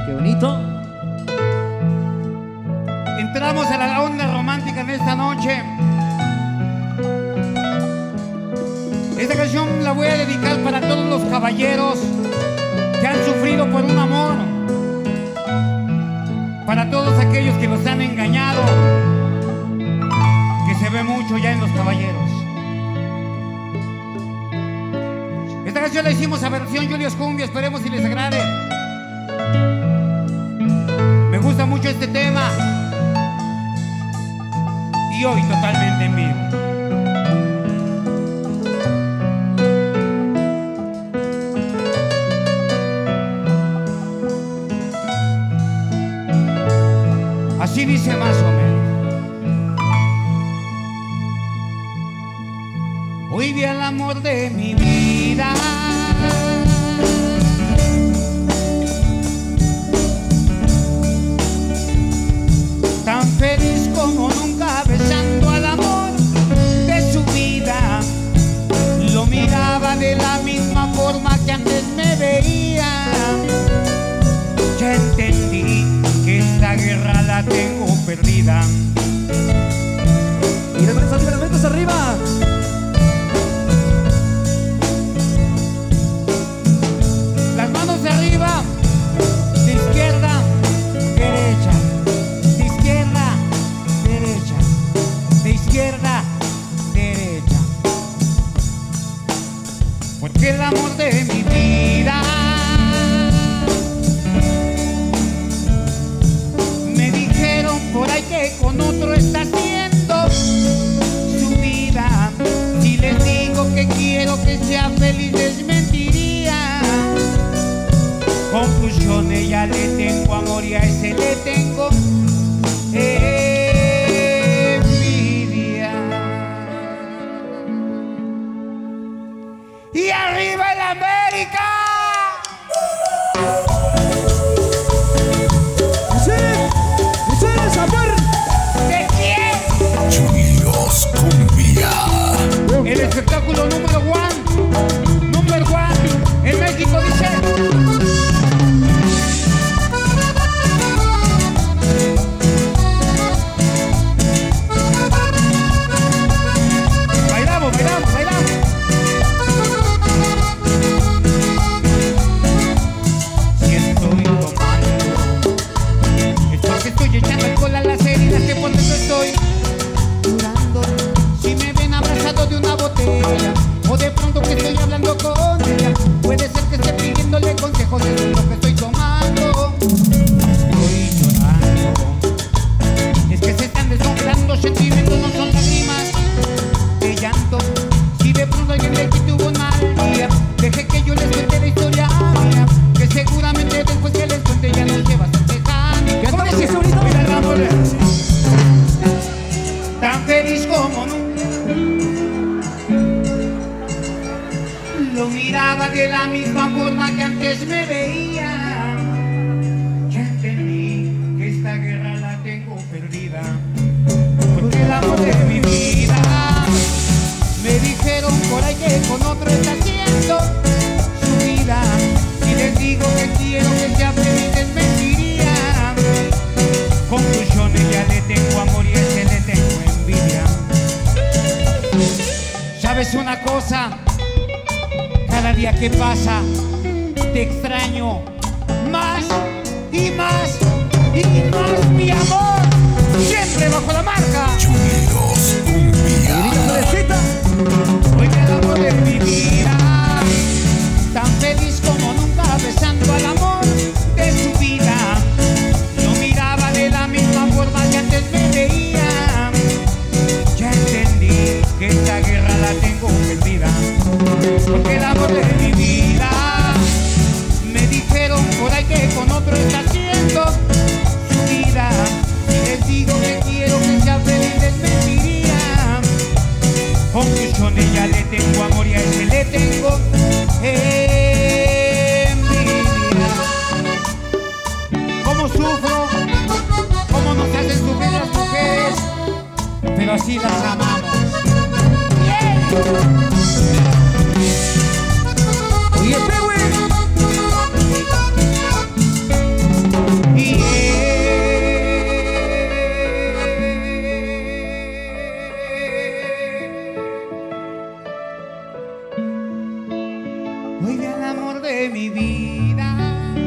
Qué bonito. Entramos a la onda romántica en esta noche. Esta canción la voy a dedicar para todos los caballeros que han sufrido por un amor, para todos aquellos que los han engañado, que se ve mucho ya en los caballeros. Esta canción la hicimos a versión Julius Cumbia, esperemos si les agrade. Me gusta mucho este tema y hoy totalmente en vivo. Así dice más o menos. Hoy vi al amor de mi vida, tan feliz como nunca, besando al amor de su vida. Lo miraba de la misma forma que antes me veía. Ya entendí que esta guerra la tengo perdida. Y de arriba, las manos arriba. Las manos arriba, de izquierda, derecha, de izquierda, derecha, de izquierda, derecha. Porque el amor de mi vida por ahí que con otro está haciendo su vida. Si les digo que quiero que sea feliz, les mentiría. Conclusión, ella le tengo amor y a ese le tengo envidia. Y arriba el América. El espectáculo número one en México, dice. Bailamos, bailamos, bailamos. Si estoy tomando, es porque estoy echando alcohol a las heridas que por dentro estoy curando. Si me ven abrazado de una botella, o de pronto que estoy hablando con ella, puede ser que esté pidiéndole consejos de lo que estoy tomando. Estoy llorando, es que se están desdoblando sentimientos, no son lágrimas de llanto. Si de pronto alguien le tuvo un mal día, deje que yo les cuente la historia mía, que seguramente después que les cuente ya no se va a estar quejando. ¿Cómo decís ahorita? Mira el amor, tan feliz como nunca. Lo miraba de la misma forma que antes me veía. Ya entendí que esta guerra la tengo perdida. Porque el amor de mi vida, me dijeron por ahí que con otro está haciendo su vida. Si les digo que quiero que sea feliz, les mentiría. Conclusión, ya le tengo amor y ese le tengo envidia. ¿Sabes una cosa? Cada día que pasa te extraño más y más y más, mi amor, siempre bajo la marca Julius Cumbia. Hoy el amor de mi vida, tan feliz como nunca, besando al amor de su vida. Lo miraba de la misma forma que antes me veía. Ya entendí que esta guerra la tengo perdida. Porque el amor de mi vida, me dijeron por ahí que con otro está haciendo su vida. Si les digo que quiero que sea feliz, les mentiría. Conclusión, ella le tengo amor y a ese le tengo envidia. ¿Cómo sufro? ¿Cómo nos hacen sufrir las mujeres? Pero así las amamos. ¡Bien! Oye, güey. Hoy ve al amor de mi vida,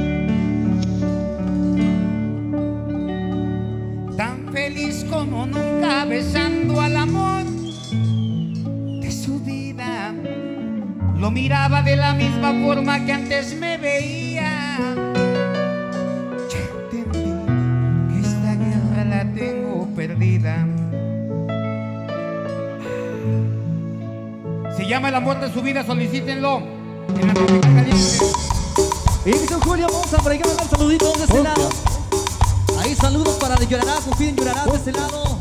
tan feliz como nunca, besando al amor de su vida. Lo miraba de la misma forma que antes me veía. Ya entendí que esta guerra la tengo perdida. Se llama El amor de su vida, solicítenlo en la Tropical Caliente. Y San Julio, vamos a por ahí que mandar saluditos de este lado. Ahí saludos para de Llorarás, confíen Llorarás de este lado.